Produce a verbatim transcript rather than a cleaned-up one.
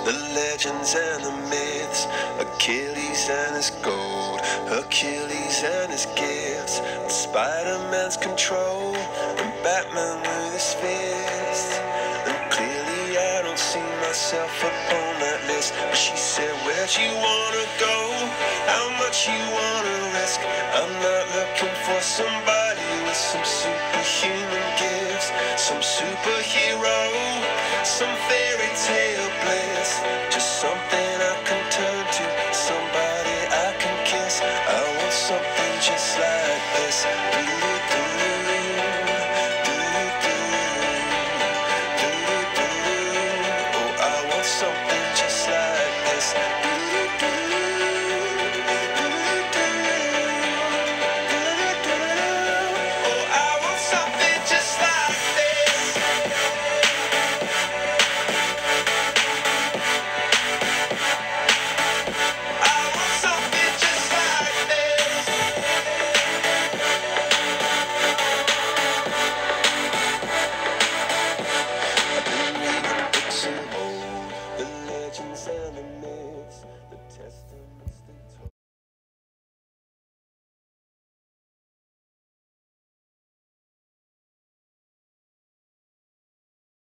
The legends and the myths, Achilles and his gold, Hercules and his gifts, and Spider-Man's control, and Batman with his fist. And clearly I don't see myself upon that list. But she said, where'd you wanna go? How much you wanna risk? I'm not looking for somebody with some superhuman gifts, some superhero, some fairy tale bliss, just something I can turn to, somebody I can kiss. I want something just like this.